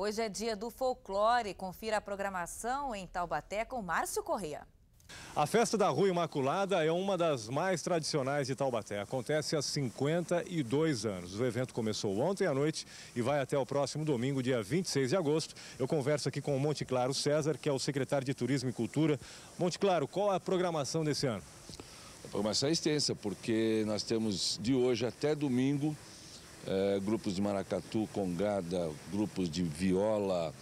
Hoje é dia do folclore. Confira a programação em Taubaté com Márcio Corrêa. A festa da Rua Imaculada é uma das mais tradicionais de Taubaté. Acontece há 52 anos. O evento começou ontem à noite e vai até o próximo domingo, dia 26 de agosto. Eu converso aqui com o Monte Claro César, que é o secretário de Turismo e Cultura. Monte Claro, qual é a programação desse ano? A programação é extensa, porque nós temos de hoje até domingo grupos de maracatu, congada, grupos de viola,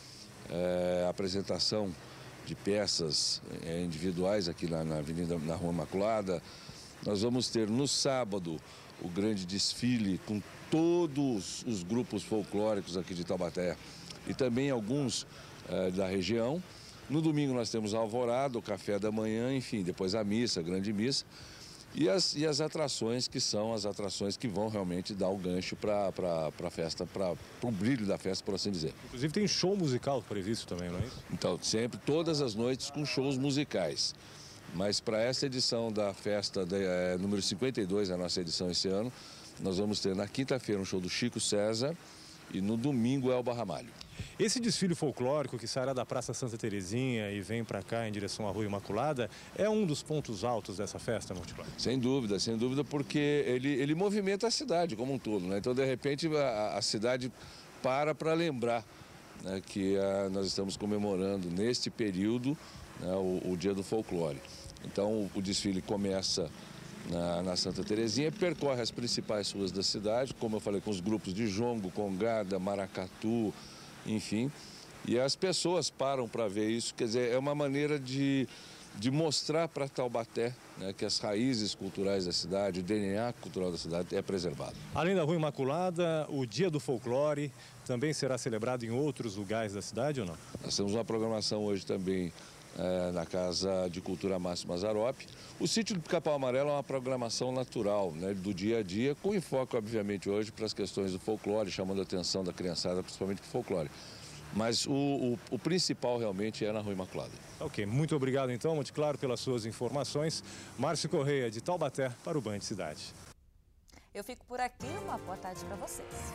apresentação de peças individuais aqui na Rua Imaculada. Nós vamos ter no sábado o grande desfile com todos os grupos folclóricos aqui de Taubaté e também alguns da região. No domingo nós temos a alvorada, o café da manhã, enfim, depois a missa, a grande missa. E as atrações que são as atrações que vão realmente dar o gancho para a festa, para o brilho da festa, por assim dizer. Inclusive tem show musical previsto também, não é isso? Então, sempre, todas as noites com shows musicais. Mas para essa edição da festa número 52, a nossa edição esse ano, nós vamos ter na quinta-feira um show do Chico César e no domingo é o Elba Ramalho. Esse desfile folclórico que sai da Praça Santa Terezinha e vem para cá em direção à Rua Imaculada é um dos pontos altos dessa festa, Monte Claro? Sem dúvida, porque ele movimenta a cidade como um todo, né? Então, de repente, a cidade para lembrar, né, que nós estamos comemorando neste período, né, o Dia do Folclore. Então, o desfile começa na Santa Terezinha, percorre as principais ruas da cidade, como eu falei, com os grupos de jongo, congada, maracatu, enfim, e as pessoas param para ver isso. Quer dizer, é uma maneira de mostrar para Taubaté, né, que as raízes culturais da cidade, o DNA cultural da cidade é preservado. Além da Rua Imaculada, o Dia do Folclore também será celebrado em outros lugares da cidade ou não? Nós temos uma programação hoje também na Casa de Cultura Márcio Mazzaropi. O Sítio do Pica-Pau Amarelo é uma programação natural, né, do dia a dia, com enfoque, obviamente, hoje para as questões do folclore, chamando a atenção da criançada, principalmente para o folclore. Mas o principal realmente é na Rua Imaculada. Ok, muito obrigado então, Monte Claro, pelas suas informações. Márcio Corrêa, de Taubaté, para o Band Cidade. Eu fico por aqui, uma boa tarde para vocês.